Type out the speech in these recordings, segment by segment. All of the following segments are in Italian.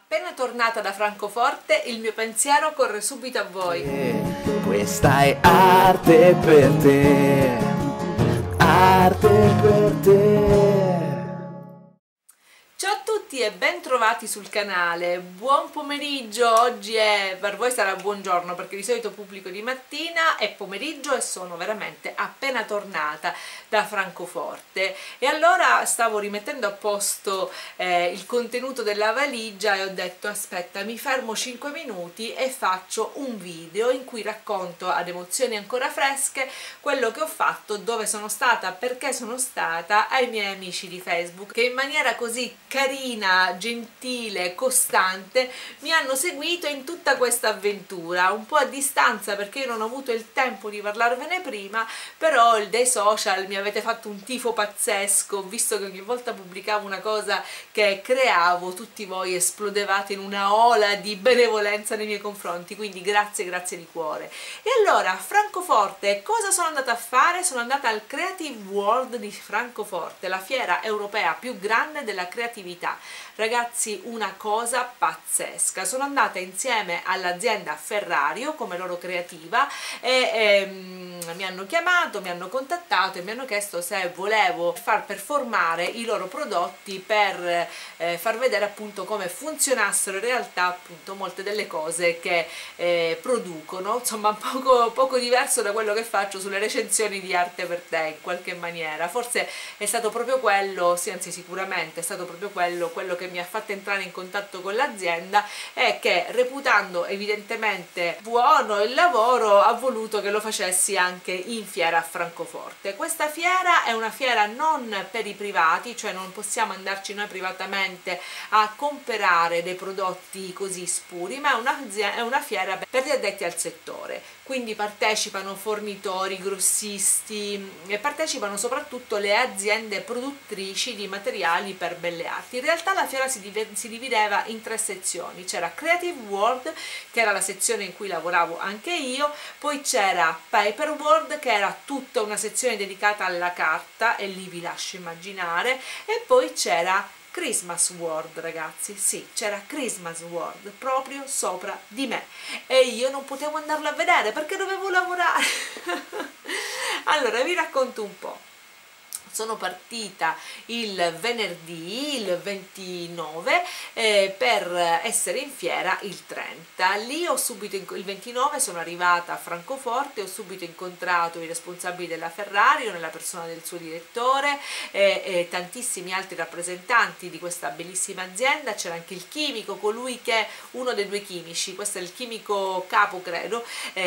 Appena tornata da Francoforte, il mio pensiero corre subito a voi. Questa è arte per te, arte per te. Ciao a tutti e ben trovati sul canale, buon pomeriggio. Oggi per voi sarà buongiorno perché di solito pubblico di mattina, è pomeriggio e sono veramente appena tornata da Francoforte e allora stavo rimettendo a posto il contenuto della valigia e ho detto aspetta, mi fermo 5 minuti e faccio un video in cui racconto ad emozioni ancora fresche quello che ho fatto, dove sono stata, perché sono stata, ai miei amici di Facebook che in maniera così carina, gentile, costante mi hanno seguito in tutta questa avventura, un po' a distanza perché io non ho avuto il tempo di parlarvene prima, però dei social mi avete fatto un tifo pazzesco, visto che ogni volta pubblicavo una cosa che creavo, tutti voi esplodevate in una ola di benevolenza nei miei confronti, quindi grazie, grazie di cuore. E allora, Francoforte, cosa sono andata a fare? Sono andata al Creative World di Francoforte, la fiera europea più grande della creatività. Ragazzi, una cosa pazzesca. Sono andata insieme all'azienda Ferrario come loro creativa e mi hanno chiamato, mi hanno contattato e mi hanno chiesto se volevo far performare i loro prodotti per far vedere appunto come funzionassero in realtà appunto molte delle cose che producono, insomma poco diverso da quello che faccio sulle recensioni di Arte per te in qualche maniera. Forse è stato proprio quello, sì, anzi sicuramente è stato proprio quello che mi ha fatto entrare in contatto con l'azienda e che, reputando evidentemente buono il lavoro, ha voluto che lo facessi anche in fiera a Francoforte. Questa fiera è una fiera non per i privati, cioè non possiamo andarci noi privatamente a comprare dei prodotti così spuri, ma è una fiera per gli addetti al settore, quindi partecipano fornitori, grossisti e partecipano soprattutto le aziende produttrici di materiali per belle arti. In realtà la fiera si divideva in 3 sezioni: c'era Creative World, che era la sezione in cui lavoravo anche io, poi c'era Paper World, che era tutta una sezione dedicata alla carta e lì vi lascio immaginare, e poi c'era Christmas World, ragazzi, sì, c'era Christmas World proprio sopra di me e io non potevo andarlo a vedere perché dovevo lavorare. Allora vi racconto un po'. Sono partita il venerdì, il 29, per essere in fiera il 30. Lì ho subito, il 29 sono arrivata a Francoforte, ho subito incontrato i responsabili della Ferrario nella persona del suo direttore e tantissimi altri rappresentanti di questa bellissima azienda. C'era anche il chimico, colui che è uno dei 2 chimici, questo è il chimico capo credo,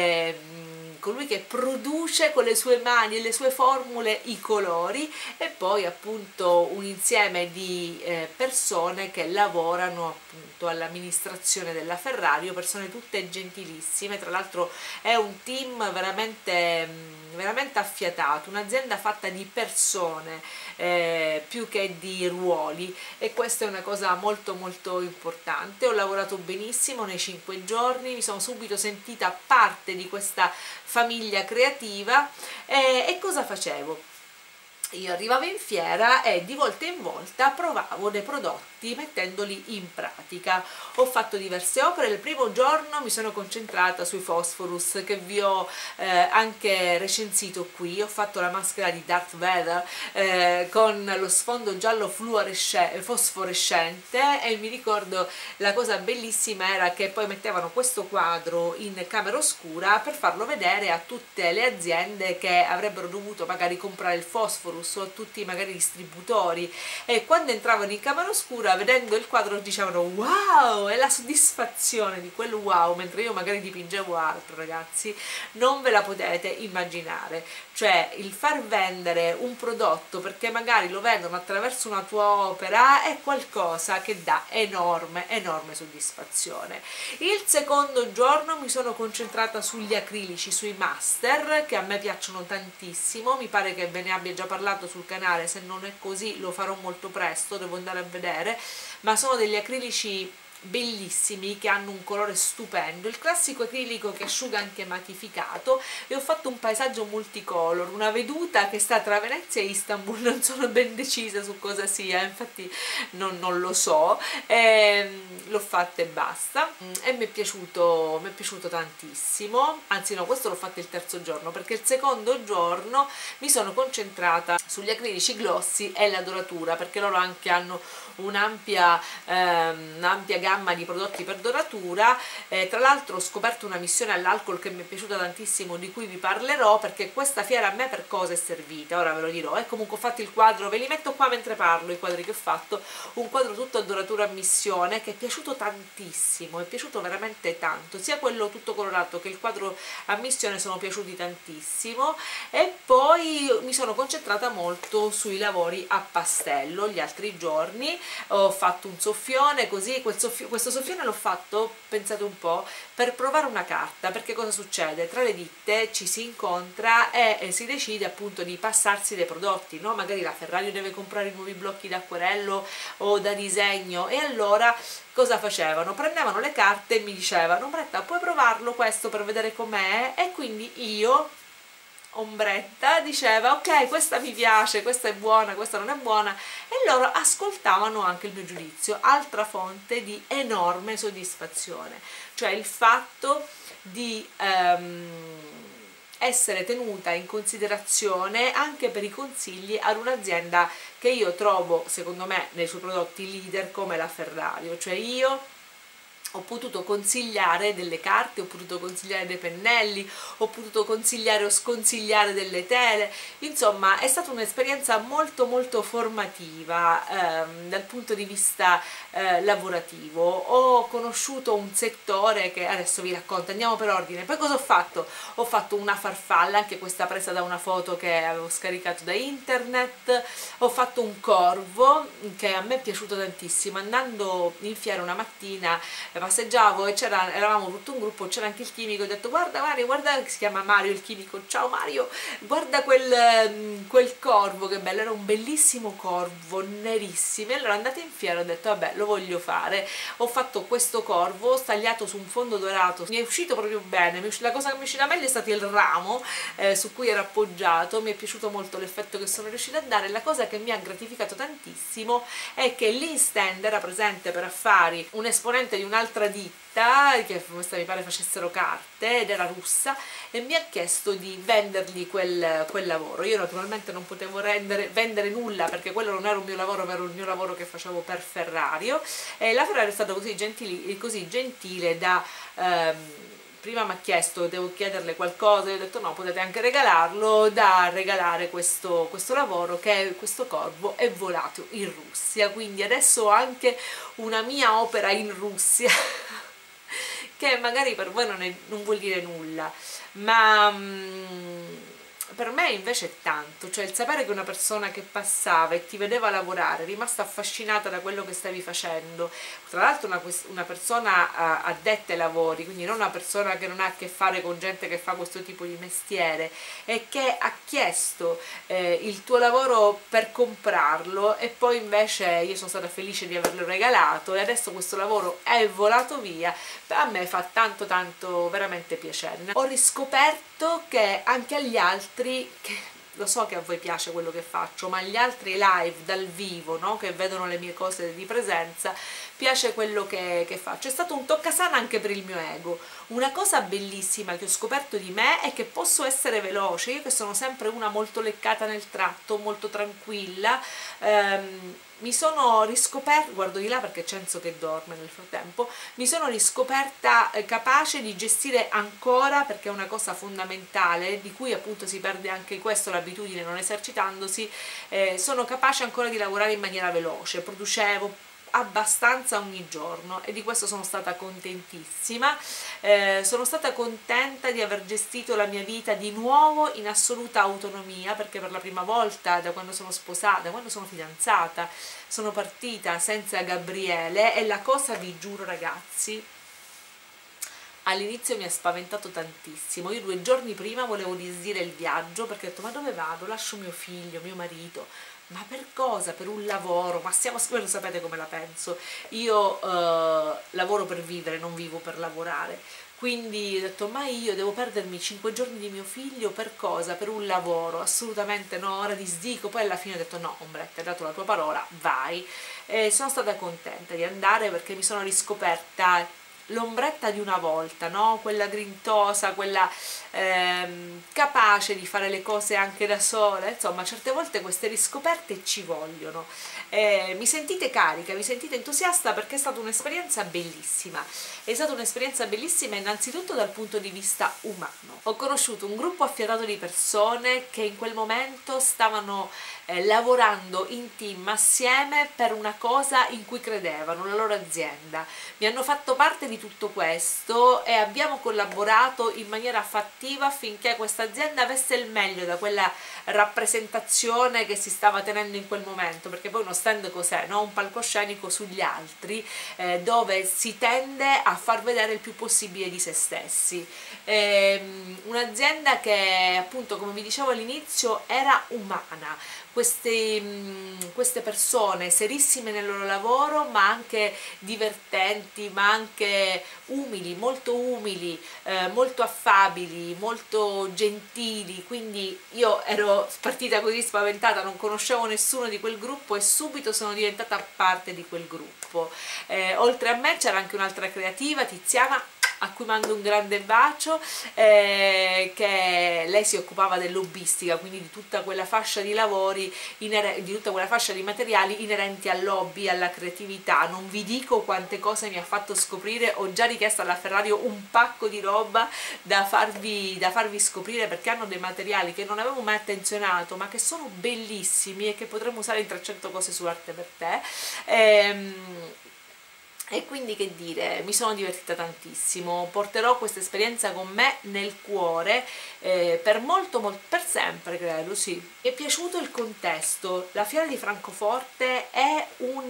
colui che produce con le sue mani e le sue formule i colori, e poi appunto un insieme di persone che lavorano appunto all'amministrazione della Ferrario, persone tutte gentilissime. Tra l'altro è un team veramente affiatato, un'azienda fatta di persone più che di ruoli, e questa è una cosa molto molto importante. Ho lavorato benissimo nei 5 giorni, mi sono subito sentita parte di questa famiglia creativa. E cosa facevo? Io arrivavo in fiera e di volta in volta provavo dei prodotti mettendoli in pratica. Ho fatto diverse opere. Il primo giorno mi sono concentrata sui Phosphorus, che vi ho anche recensito qui. Ho fatto la maschera di Darth Vader con lo sfondo giallo fosforescente, e mi ricordo la cosa bellissima era che poi mettevano questo quadro in camera oscura per farlo vedere a tutte le aziende che avrebbero dovuto magari comprare il fosforo, o a tutti magari i distributori, e quando entravano in camera oscura vedendo il quadro dicevano wow, e la soddisfazione di quel wow, mentre io magari dipingevo altro, ragazzi, non ve la potete immaginare. Cioè il far vendere un prodotto perché magari lo vendono attraverso una tua opera è qualcosa che dà enorme soddisfazione. Il secondo giorno mi sono concentrata sugli acrilici, sui master, che a me piacciono tantissimo, mi pare che ve ne abbia già parlato sul canale, se non è così lo farò molto presto, devo andare a vedere, ma sono degli acrilici bellissimi che hanno un colore stupendo, il classico acrilico che asciuga anche matificato, e ho fatto un paesaggio multicolor, una veduta che sta tra Venezia e Istanbul, non sono ben decisa su cosa sia, infatti non lo so, l'ho fatta e basta, e mi è piaciuto tantissimo. Anzi no, questo l'ho fatto il terzo giorno, perché il secondo giorno mi sono concentrata sugli acrilici glossy e la doratura, perché loro anche hanno un'ampia gamma di prodotti per doratura. Tra l'altro ho scoperto una missione all'alcol che mi è piaciuta tantissimo, di cui vi parlerò, perché questa fiera a me per cosa è servita, ora ve lo dirò. E comunque ho fatto il quadro, ve li metto qua mentre parlo, i quadri che ho fatto, un quadro tutto a doratura a missione che è piaciuto tantissimo, è piaciuto veramente tanto, sia quello tutto colorato che il quadro a missione sono piaciuti tantissimo. E poi mi sono concentrata molto sui lavori a pastello gli altri giorni. Ho fatto un soffione così, questo soffione l'ho fatto, pensate un po', per provare una carta, perché cosa succede? Tra le ditte ci si incontra e si decide appunto di passarsi dei prodotti, no? Magari la Ferrario deve comprare i nuovi blocchi d'acquerello o da disegno, e allora cosa facevano? Prendevano le carte e mi dicevano: Ombretta, puoi provarlo questo per vedere com'è? E quindi io, Ombretta, diceva: ok, questa mi piace, questa è buona, questa non è buona, e loro ascoltavano anche il mio giudizio. Altra fonte di enorme soddisfazione, cioè il fatto di essere tenuta in considerazione anche per i consigli ad un'azienda che io trovo, secondo me, nei suoi prodotti leader, come la Ferrario. Cioè io ho potuto consigliare delle carte, ho potuto consigliare dei pennelli, ho potuto consigliare o sconsigliare delle tele, insomma è stata un'esperienza molto molto formativa dal punto di vista lavorativo. Ho conosciuto un settore che adesso vi racconto, andiamo per ordine. Poi cosa ho fatto? Ho fatto una farfalla, anche questa presa da una foto che avevo scaricato da internet. Ho fatto un corvo che a me è piaciuto tantissimo. Andando in fiera una mattina passeggiavo e eravamo tutto un gruppo, c'era anche il chimico, ho detto: guarda Mario, guarda, si chiama Mario il chimico, ciao Mario, guarda quel corvo, che bello, era un bellissimo corvo nerissimo. E allora andate in fiera, ho detto vabbè, lo voglio fare. Ho fatto questo corvo stagliato su un fondo dorato, mi è uscito proprio bene. La cosa che mi è uscita meglio è stato il ramo su cui era appoggiato, mi è piaciuto molto l'effetto che sono riuscita a dare. La cosa che mi ha gratificato tantissimo è che lì in stand era presente per affari un esponente di un'altra ditta, che questa mi pare facessero carte ed era russa, e mi ha chiesto di vendergli quel lavoro. Io naturalmente non potevo vendere nulla, perché quello non era un mio lavoro, era il mio lavoro che facevo per Ferrario, e la Ferrario è stata così gentile da prima mi ha chiesto: devo chiederle qualcosa? Io ho detto no, potete anche regalarlo, da regalare questo lavoro, che questo corvo è volato in Russia, quindi adesso ho anche una mia opera in Russia che magari per voi non vuol dire nulla, ma per me invece è tanto. Cioè il sapere che una persona che passava e ti vedeva lavorare è rimasta affascinata da quello che stavi facendo, tra l'altro una persona addetta ai lavori, quindi non una persona che non ha a che fare con gente che fa questo tipo di mestiere, e che ha chiesto il tuo lavoro per comprarlo, e poi invece io sono stata felice di averlo regalato e adesso questo lavoro è volato via. A me fa tanto veramente piacere. Ho riscoperto che anche agli altri, che lo so che a voi piace quello che faccio, ma agli altri live dal vivo, no? Che vedono le mie cose di presenza, piace quello che faccio. È stato un toccasana anche per il mio ego. Una cosa bellissima che ho scoperto di me è che posso essere veloce. Io che sono sempre una molto leccata nel tratto, molto tranquilla, mi sono riscoperta, guardo di là perché c'è Enzo che dorme nel frattempo, mi sono riscoperta capace di gestire ancora, perché è una cosa fondamentale di cui appunto si perde anche questo l'abitudine non esercitandosi. Sono capace ancora di lavorare in maniera veloce, producevo abbastanza ogni giorno e di questo sono stata contentissima. Sono stata contenta di aver gestito la mia vita di nuovo in assoluta autonomia, perché per la prima volta da quando sono sposata, da quando sono fidanzata, sono partita senza Gabriele, e la cosa, vi giuro ragazzi, all'inizio mi ha spaventato tantissimo. Io 2 giorni prima volevo disdire il viaggio, perché ho detto: ma dove vado? Lascio mio figlio, mio marito, ma per cosa? Per un lavoro? Ma voi lo sapete come la penso. Io lavoro per vivere, non vivo per lavorare. Quindi ho detto, ma io devo perdermi 5 giorni di mio figlio per cosa? Per un lavoro? Assolutamente no, ora disdico. Poi alla fine ho detto, no, Ombretta, hai dato la tua parola, vai. E sono stata contenta di andare perché mi sono riscoperta l'Ombretta di una volta, no? Quella grintosa, quella capace di fare le cose anche da sola. Insomma, certe volte queste riscoperte ci vogliono. Mi sentite carica, mi sentite entusiasta perché è stata un'esperienza bellissima. È stata un'esperienza bellissima innanzitutto dal punto di vista umano. Ho conosciuto un gruppo affiatato di persone che in quel momento stavano lavorando in team assieme per una cosa in cui credevano, la loro azienda. Mi hanno fatto parte di tutto questo e abbiamo collaborato in maniera fattiva affinché questa azienda avesse il meglio da quella rappresentazione che si stava tenendo in quel momento, perché poi uno stand cos'è, no? Un palcoscenico sugli altri, dove si tende a far vedere il più possibile di se stessi. Un'azienda che appunto, come vi dicevo all'inizio, era umana. Queste persone serissime nel loro lavoro, ma anche divertenti, ma anche umili, molto affabili, molto gentili. Quindi io ero partita così spaventata, non conoscevo nessuno di quel gruppo e subito sono diventata parte di quel gruppo. Oltre a me c'era anche un'altra creativa, Tiziana, a cui mando un grande bacio, che lei si occupava dell'hobbistica, quindi di tutta quella fascia di lavori, di tutta quella fascia di materiali inerenti all'hobby, alla creatività. Non vi dico quante cose mi ha fatto scoprire, ho già richiesto alla Ferrario un pacco di roba da farvi scoprire, perché hanno dei materiali che non avevo mai attenzionato, ma che sono bellissimi e che potremmo usare in 300 cose su Arte per Te. E quindi, che dire, mi sono divertita tantissimo, porterò questa esperienza con me nel cuore per per sempre, credo, sì. Mi è piaciuto il contesto, la fiera di Francoforte è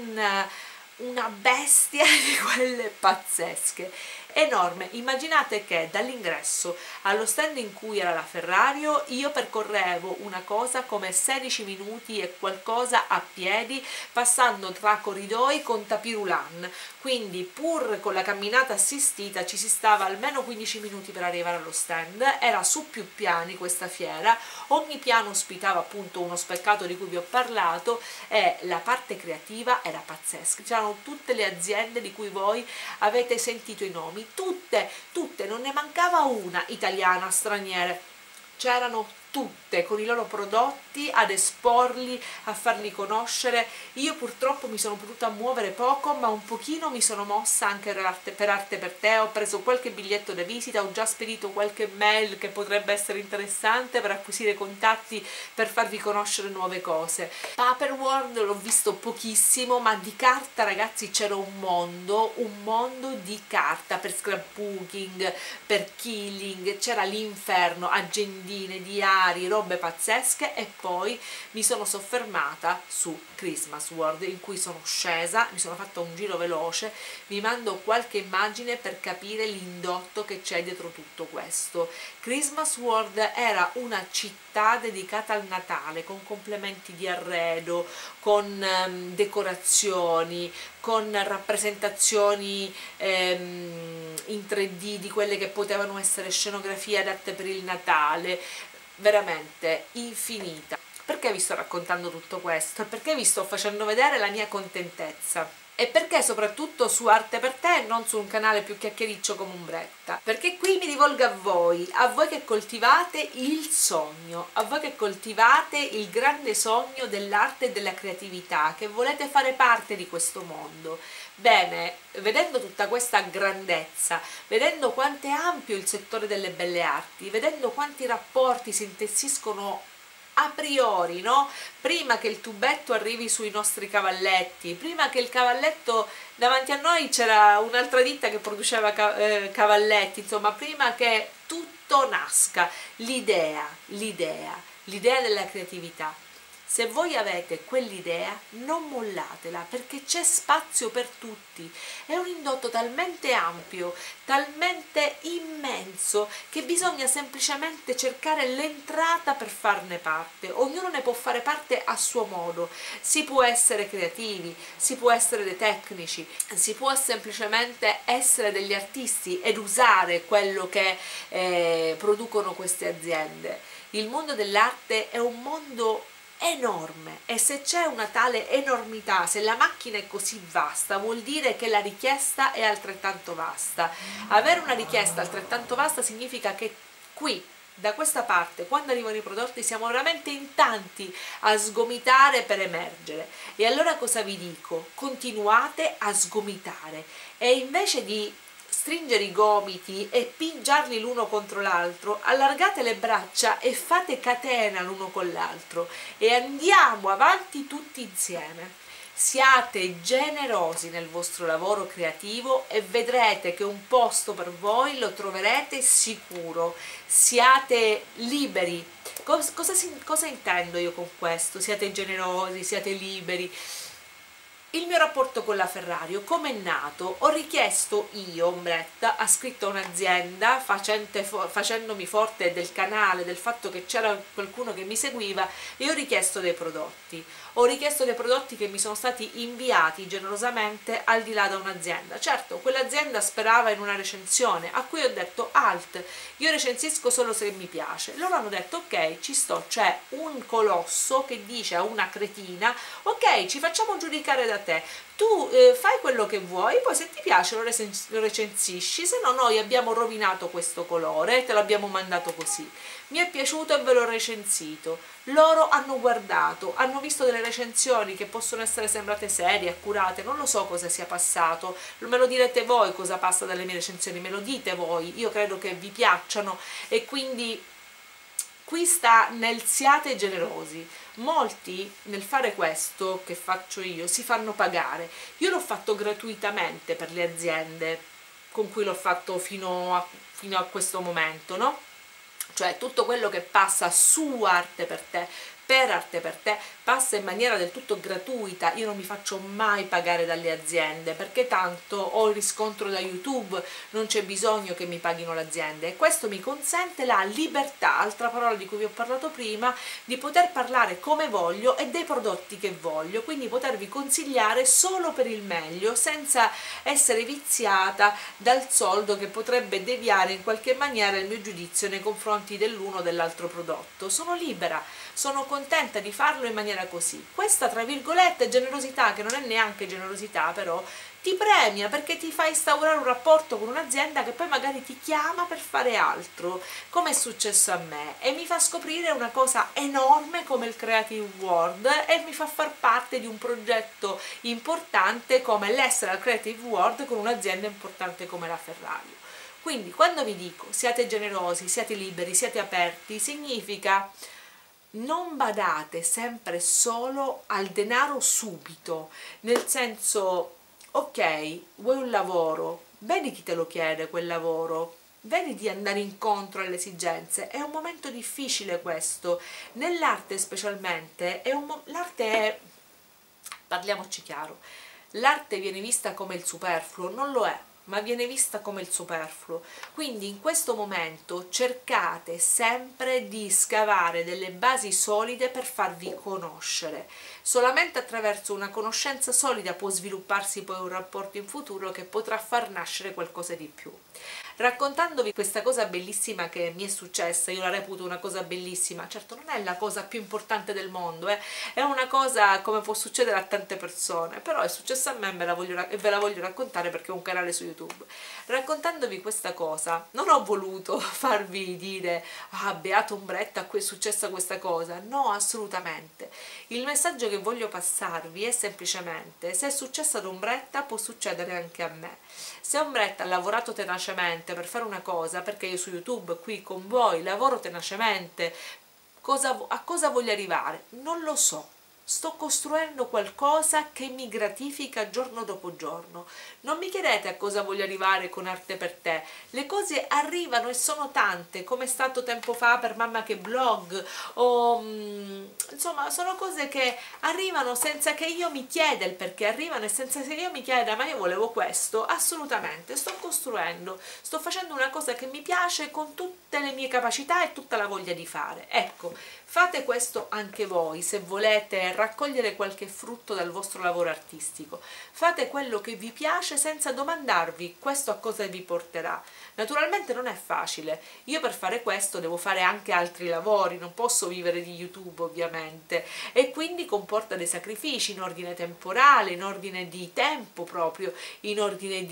una bestia di quelle pazzesche, enorme. Immaginate che dall'ingresso allo stand in cui era la Ferrario io percorrevo una cosa come 16 minuti e qualcosa a piedi, passando tra corridoi con tapirulan, quindi pur con la camminata assistita ci si stava almeno 15 minuti per arrivare allo stand. Era su più piani questa fiera, ogni piano ospitava appunto uno speccato di cui vi ho parlato e la parte creativa era pazzesca. C'erano tutte le aziende di cui voi avete sentito i nomi, tutte, non ne mancava una italiana, straniere, c'erano tutte con i loro prodotti ad esporli, a farli conoscere. Io purtroppo mi sono potuta muovere poco, ma un pochino mi sono mossa anche per Arte per Te. Ho preso qualche biglietto da visita, ho già spedito qualche mail che potrebbe essere interessante per acquisire contatti, per farvi conoscere nuove cose. Paperworld l'ho visto pochissimo, ma di carta, ragazzi, c'era un mondo di carta per scrapbooking, per killing, c'era l'inferno, agendine, diari, robe pazzesche. E poi mi sono soffermata su Christmas World, in cui sono scesa, mi sono fatta un giro veloce, vi mando qualche immagine per capire l'indotto che c'è dietro tutto questo. Christmas World era una città dedicata al Natale, con complementi di arredo, con decorazioni, con rappresentazioni in 3D di quelle che potevano essere scenografie adatte per il Natale, veramente infinita. Perché vi sto raccontando tutto questo? Perché vi sto facendo vedere la mia contentezza. E perché soprattutto su Arte per Te e non su un canale più chiacchiericcio come Ombretta? Perché qui mi rivolgo a voi che coltivate il sogno, a voi che coltivate il grande sogno dell'arte e della creatività, che volete fare parte di questo mondo. Bene, vedendo tutta questa grandezza, vedendo quanto è ampio il settore delle belle arti, vedendo quanti rapporti si intessiscono a priori, no? Prima che il tubetto arrivi sui nostri cavalletti, prima che il cavalletto davanti a noi c'era un'altra ditta che produceva cavalletti, insomma, prima che tutto nasca, l'idea della creatività. Se voi avete quell'idea, non mollatela, perché c'è spazio per tutti. È un indotto talmente ampio, talmente immenso, che bisogna semplicemente cercare l'entrata per farne parte. Ognuno ne può fare parte a suo modo. Si può essere creativi, si può essere dei tecnici, si può semplicemente essere degli artisti ed usare quello che producono queste aziende. Il mondo dell'arte è un mondo enorme, e se c'è una tale enormità, se la macchina è così vasta, vuol dire che la richiesta è altrettanto vasta. Avere una richiesta altrettanto vasta significa che qui, da questa parte, quando arrivano i prodotti, siamo veramente in tanti a sgomitare per emergere. E allora cosa vi dico? Continuate a sgomitare, e invece di stringere i gomiti e pigiarli l'uno contro l'altro, allargate le braccia e fate catena l'uno con l'altro, e andiamo avanti tutti insieme. Siate generosi nel vostro lavoro creativo e vedrete che un posto per voi lo troverete sicuro. Siate liberi. Cosa intendo io con questo? Siate generosi, siate liberi. Il mio rapporto con la Ferrario, come è nato? Ho richiesto io, Ombretta, ha scritto un'azienda facendomi forte del canale, del fatto che c'era qualcuno che mi seguiva, e ho richiesto dei prodotti. Ho richiesto dei prodotti che mi sono stati inviati generosamente al di là da un'azienda. Certo, quell'azienda sperava in una recensione, a cui ho detto alt, io recensisco solo se mi piace. Loro hanno detto ok, ci sto, c'è un colosso che dice a una cretina ok, ci facciamo giudicare da te, tu fai quello che vuoi, poi se ti piace lo recensisci, se no noi abbiamo rovinato questo colore, te l'abbiamo mandato così, mi è piaciuto e ve l'ho recensito. Loro hanno guardato, hanno visto delle recensioni che possono essere sembrate serie, accurate, non lo so cosa sia passato, me lo direte voi cosa passa dalle mie recensioni, me lo dite voi, io credo che vi piacciono, e quindi qui sta nel siate generosi. Molti nel fare questo che faccio io si fanno pagare. Io l'ho fatto gratuitamente per le aziende con cui l'ho fatto fino a questo momento, no? Cioè tutto quello che passa su Arte per te, per Arte per te, passa in maniera del tutto gratuita. Io non mi faccio mai pagare dalle aziende, perché tanto ho il riscontro da YouTube, non c'è bisogno che mi paghino le aziende, e questo mi consente la libertà, altra parola di cui vi ho parlato prima, di poter parlare come voglio e dei prodotti che voglio, quindi potervi consigliare solo per il meglio, senza essere viziata dal soldo che potrebbe deviare in qualche maniera il mio giudizio nei confronti dell'uno o dell'altro prodotto. Sono libera, sono contenta di farlo in maniera così. Questa, tra virgolette, generosità, che non è neanche generosità, però ti premia, perché ti fa instaurare un rapporto con un'azienda che poi magari ti chiama per fare altro, come è successo a me, e mi fa scoprire una cosa enorme come il Creative World, e mi fa far parte di un progetto importante come l'essere al Creative World con un'azienda importante come la Ferrario. Quindi quando vi dico siate generosi, siate liberi, siate aperti, significa non badate sempre solo al denaro subito, nel senso, ok, vuoi un lavoro, vedi chi te lo chiede quel lavoro, vedi di andare incontro alle esigenze. È un momento difficile questo, nell'arte specialmente, l'arte è, parliamoci chiaro, l'arte viene vista come il superfluo, non lo è, ma viene vista come il superfluo. Quindi in questo momento cercate sempre di scavare delle basi solide per farvi conoscere. Solamente attraverso una conoscenza solida può svilupparsi poi un rapporto in futuro che potrà far nascere qualcosa di più. Raccontandovi questa cosa bellissima che mi è successa, io la reputo una cosa bellissima, certo non è la cosa più importante del mondo, è una cosa come può succedere a tante persone, però è successa a me e ve la voglio raccontare perché ho un canale su YouTube. Raccontandovi questa cosa non ho voluto farvi dire ah, beata Ombretta, a cui è successa questa cosa, no, assolutamente. Il messaggio che voglio passarvi è semplicemente: se è successa ad Ombretta può succedere anche a me. Se Ombretta ha lavorato tenacemente per fare una cosa, perché io su YouTube qui con voi lavoro tenacemente, a cosa voglio arrivare? Non lo so. sto costruendo qualcosa che mi gratifica giorno dopo giorno. Non mi chiedete a cosa voglio arrivare con Arte per te, le cose arrivano e sono tante, come è stato tempo fa per Mamma che blog, o insomma sono cose che arrivano senza che io mi chieda il perché arrivano e senza che io mi chieda ma io volevo questo. Assolutamente, sto costruendo, sto facendo una cosa che mi piace con tutte le mie capacità e tutta la voglia di fare. Ecco, fate questo anche voi se volete raccogliere qualche frutto dal vostro lavoro artistico. Fate quello che vi piace senza domandarvi questo a cosa vi porterà. Naturalmente non è facile, io per fare questo devo fare anche altri lavori, non posso vivere di YouTube ovviamente, e quindi comporta dei sacrifici in ordine temporale, in ordine di tempo proprio, in ordine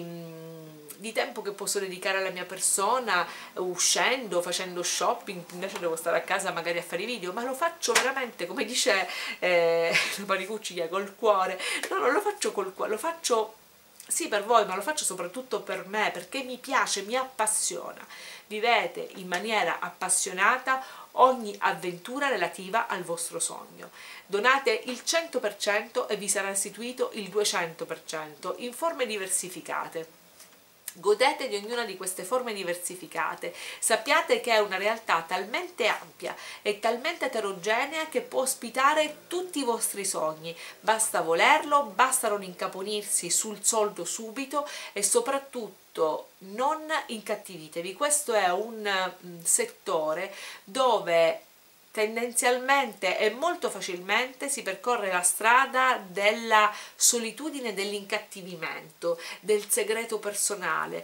di tempo che posso dedicare alla mia persona, uscendo, facendo shopping, invece devo stare a casa magari a fare i video, ma lo faccio veramente, come dice Maricucci, che è col cuore. No, non lo faccio col cuore, lo faccio sì per voi, ma lo faccio soprattutto per me, perché mi piace, mi appassiona. Vivete in maniera appassionata ogni avventura relativa al vostro sogno. Donate il 100% e vi sarà restituito il 200% in forme diversificate. Godete di ognuna di queste forme diversificate, sappiate che è una realtà talmente ampia e talmente eterogenea che può ospitare tutti i vostri sogni, basta volerlo, basta non incaponirsi sul soldo subito e soprattutto non incattivitevi. Questo è un settore dove tendenzialmente e molto facilmente si percorre la strada della solitudine, dell'incattivimento, del segreto personale,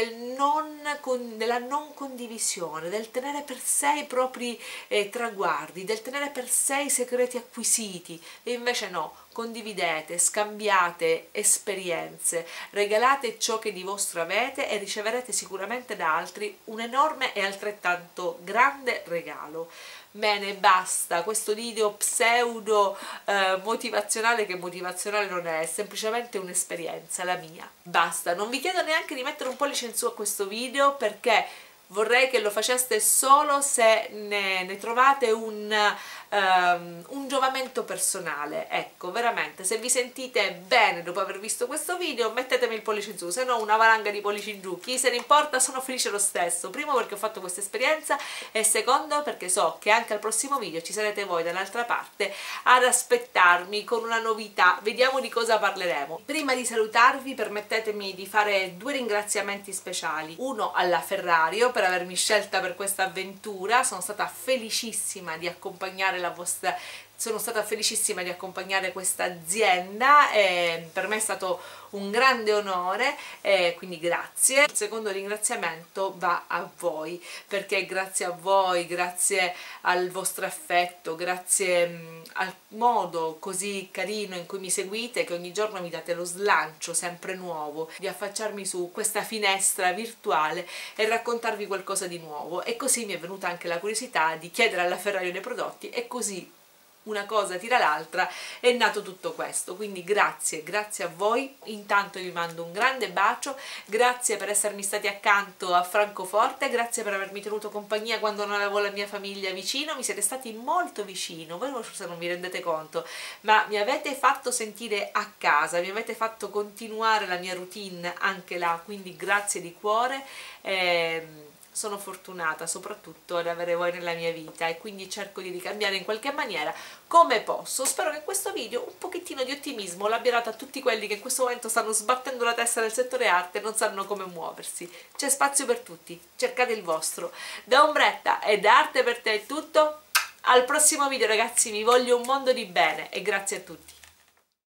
della non condivisione, del tenere per sé i propri traguardi, del tenere per sé i segreti acquisiti. E invece no, condividete, scambiate esperienze, regalate ciò che di vostro avete e riceverete sicuramente da altri un enorme e altrettanto grande regalo. Bene, basta, questo video pseudo motivazionale, che motivazionale non è semplicemente un'esperienza, la mia. Basta, non vi chiedo neanche di mettere un pollice in su a questo video, perché vorrei che lo faceste solo se ne trovate un giovamento personale. Ecco, veramente, se vi sentite bene dopo aver visto questo video, mettetemi il pollice in su, se no una valanga di pollici in giù, chi se ne importa, sono felice lo stesso. Primo, perché ho fatto questa esperienza, e secondo, perché so che anche al prossimo video ci sarete voi dall'altra parte ad aspettarmi con una novità. Vediamo di cosa parleremo. Prima di salutarvi, permettetemi di fare due ringraziamenti speciali. Uno alla Ferrario per avermi scelta per questa avventura, sono stata felicissima di accompagnare questa azienda e per me è stato un grande onore, quindi grazie. Il secondo ringraziamento va a voi, perché grazie a voi, grazie al vostro affetto, grazie al modo così carino in cui mi seguite, che ogni giorno mi date lo slancio sempre nuovo di affacciarmi su questa finestra virtuale e raccontarvi qualcosa di nuovo. E così mi è venuta anche la curiosità di chiedere alla Ferrario dei prodotti, e così una cosa tira l'altra, è nato tutto questo. Quindi grazie a voi. Intanto vi mando un grande bacio, grazie per essermi stati accanto a Francoforte, grazie per avermi tenuto compagnia quando non avevo la mia famiglia vicino, mi siete stati molto vicino, voi forse non vi rendete conto, ma mi avete fatto sentire a casa, mi avete fatto continuare la mia routine anche là, quindi grazie di cuore. Sono fortunata soprattutto ad avere voi nella mia vita, e quindi cerco di ricambiare in qualche maniera come posso. Spero che questo video un pochettino di ottimismo l'abbia dato a tutti quelli che in questo momento stanno sbattendo la testa nel settore arte e non sanno come muoversi. C'è spazio per tutti, cercate il vostro. Da Ombretta e da Arte per te è tutto, al prossimo video ragazzi, vi voglio un mondo di bene e grazie a tutti.